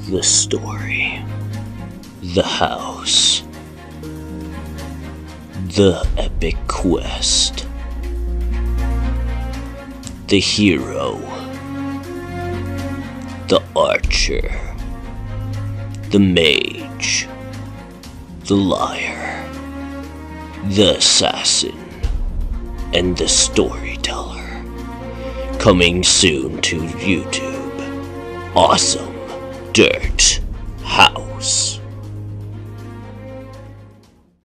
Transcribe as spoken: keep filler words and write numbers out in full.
The story. The house. The epic quest. The hero. The archer. The mage. The liar. The assassin. And the storyteller. Coming soon to YouTube. Awesome Dirt House.